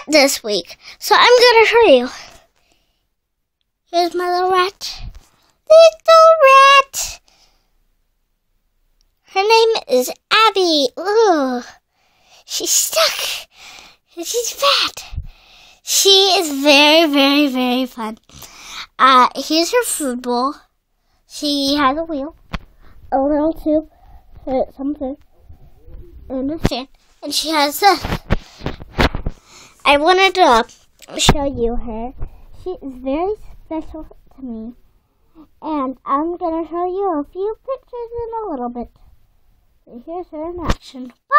this week, so I'm gonna show you. Here's my little rat. Little rat! Her name is Abby. Ooh, she's stuck. And she's fat. She is very, very, very fun. Here's her food bowl. She has a wheel, a little tube, some food, and a stand. And she has this. I wanted to show you her. She is very special to me. And I'm going to show you a few pictures in a little bit. So here's her in action. Bye!